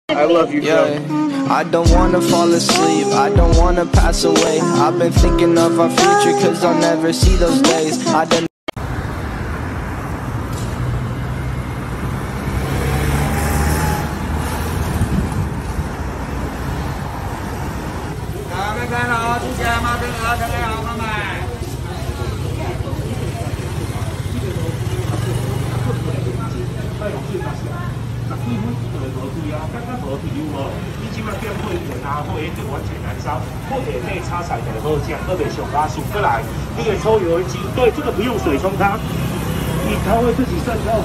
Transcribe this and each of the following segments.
I love you, Joe. I don't wanna fall asleep, I don't wanna pass away. I've been thinking of our future, cause I'll never see those days. I don't 你即摆变会员啊，会员就完全燃烧，或者内插彩的后酱，特别熊发醒过来，那个抽油机，对，这个不用水冲它，它会自己渗透。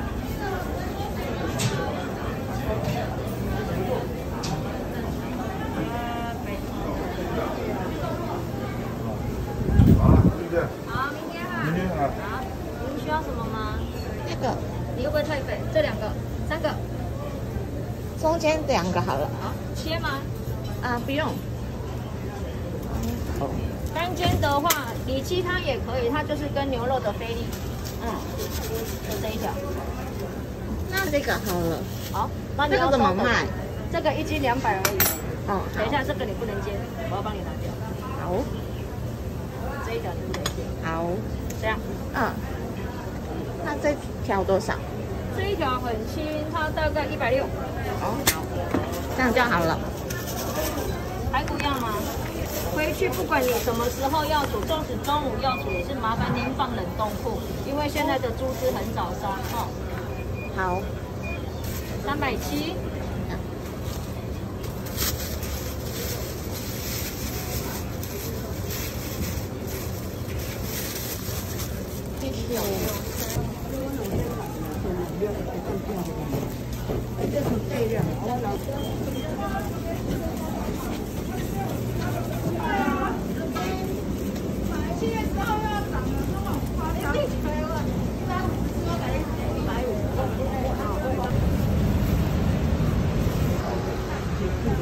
好，明天好。明天好。好，您需要什么吗？ 这个， 你会不会太肥？这两个，3个。 中间2个好了。 好，切吗？ 啊，不用。 单煎的话，里脊汤也可以，它就是跟牛肉的菲力。就这一条。 那这个好了。 好，那你这个怎么卖？ 这个1斤200而已。 哦， 等一下，这个你不能煎，我要帮你拿掉。 好。 这一条你不能煎。 好。 这样。 那这条多少？ 这一条很轻，它大概160。 哦，这样就好了。 排骨要吗？回去不管你什么时候要煮，纵使中午要煮，也是麻烦您放冷冻库，因为现在的猪只很早杀哦。 好 ，370。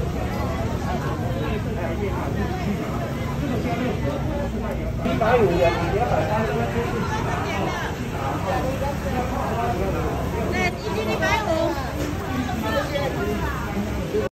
150元